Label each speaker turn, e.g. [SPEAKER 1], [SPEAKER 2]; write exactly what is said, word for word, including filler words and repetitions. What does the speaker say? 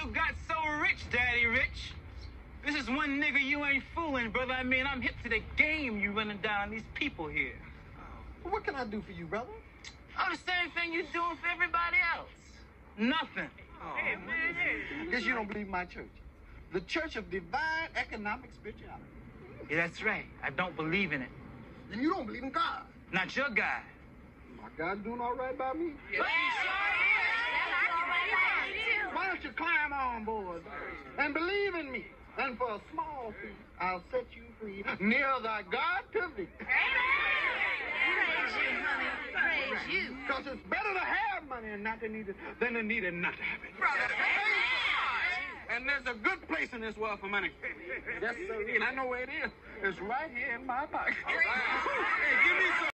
[SPEAKER 1] you got so rich, Daddy Rich. This is one nigga you ain't fooling, brother. I mean, I'm hip to the game you running down these people here.
[SPEAKER 2] Well, what can I do for you, brother?
[SPEAKER 1] Oh, the same thing you're doing for everybody else. Nothing.
[SPEAKER 2] Oh, guess you don't believe my church. The Church of Divine Economic Spirituality.
[SPEAKER 1] Yeah, that's right. I don't believe in it.
[SPEAKER 2] Then you don't believe in God.
[SPEAKER 1] Not your guy.
[SPEAKER 2] My God's doing all right by me?
[SPEAKER 1] Yeah.
[SPEAKER 2] Why don't you climb on board and believe in me? And for a small fee, I'll set you free near thy God to thee.
[SPEAKER 3] Praise you, honey. Praise you.
[SPEAKER 2] Because it's better to have money and not to need it than to need it and not to have it.
[SPEAKER 3] Brother,
[SPEAKER 2] And there's a good place in this world for money. Yes, sir. And I know where it is. It's right here in my pocket.
[SPEAKER 1] Hey, give me some.